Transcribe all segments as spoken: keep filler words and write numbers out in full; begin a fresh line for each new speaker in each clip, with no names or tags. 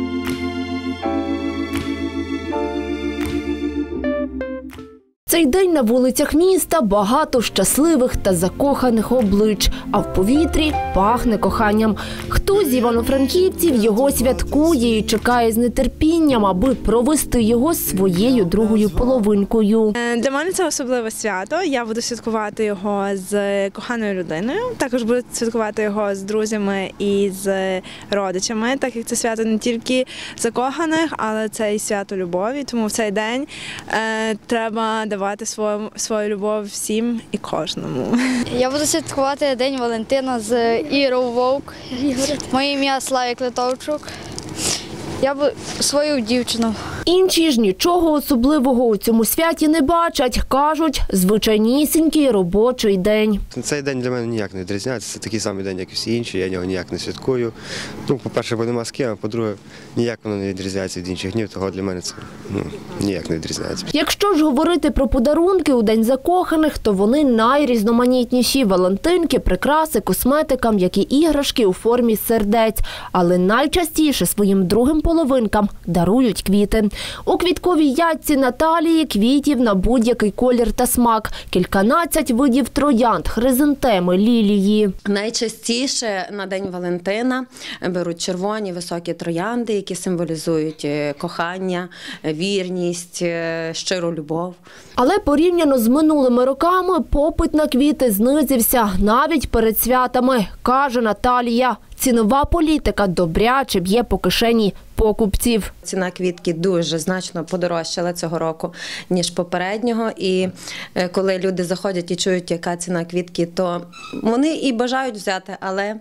Цей день на вулицях міста багато щасливих та закоханих облич, а в повітрі пахне коханням. Хто з івано-франківців його святкує і чекає з нетерпінням, аби провести його з своєю другою половинкою.
Для мене це особливе свято. Я буду святкувати його з коханою людиною. Також буду святкувати його з друзями і з родичами, так як це свято не тільки закоханих, але це і свято любові. Тому в цей день е, треба давати свою, свою любов всім і кожному.
Я буду святкувати День Валентина з Ірою Вовк. Моє ім'я Славік Литовчук. Я б свою дівчину.
Інші ж нічого особливого у цьому святі не бачать. Кажуть, звичайнісінький робочий день.
Цей день для мене ніяк не відрізняється. Це такий самий день, як і всі інші. Я нього ніяк не святкую. Ну, по-перше, бо нема з ким, а по-друге, ніяк воно не відрізняється від інших днів, того для мене це ну, ніяк не відрізняється.
Якщо ж говорити про подарунки у День закоханих, то вони найрізноманітніші. Валентинки, прикраси, косметика, м'які іграшки у формі сердець. Але найчастіше своїм другим половинкам дарують квіти. У квітковій ятці Наталії квітів на будь-який колір та смак. Кільканадцять видів троянд, хризантеми, лілії.
Найчастіше на День Валентина беруть червоні високі троянди, які символізують кохання, вірність, щиру любов. Але
порівняно з минулими роками попит на квіти знизився навіть перед святами, каже Наталія. Цінова політика добряче б'є по кишені покупців.
Ціна квітки дуже значно подорожчала цього року, ніж попереднього. І коли люди заходять і чують, яка ціна квітки, то вони і бажають взяти, але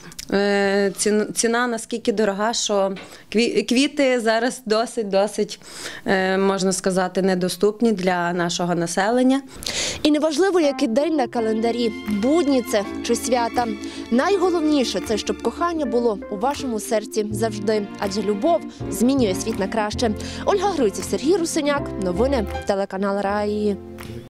ціна наскільки дорога, що квіти зараз досить-досить, можна сказати, недоступні для нашого населення.
І неважливо, який день на календарі, будні це чи свята. Найголовніше – це щоб кохання було у вашому серці завжди, адже любов змінює світ на краще. Ольга Гриців, Сергій Русиняк, новини телеканал Раї.